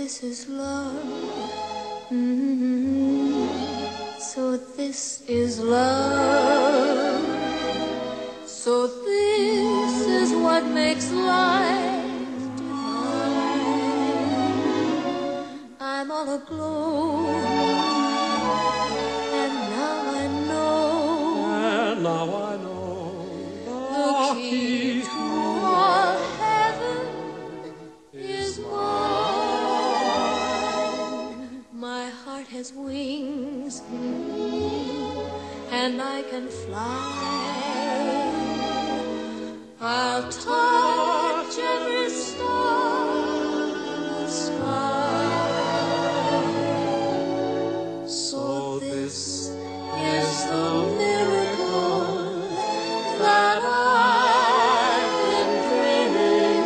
this is love. So this is love. So this is what makes life divine. I'm all aglow, and now I know the key to all heaven is mine. My heart has wings, and I can fly. I'll touch every star in the sky. So this is the miracle that I've been dreaming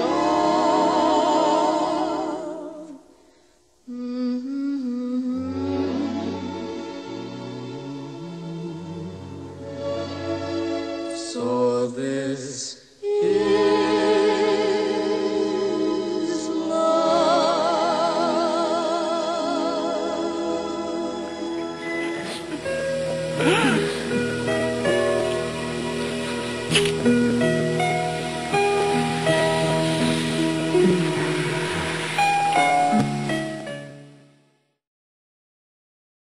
of. So this is love.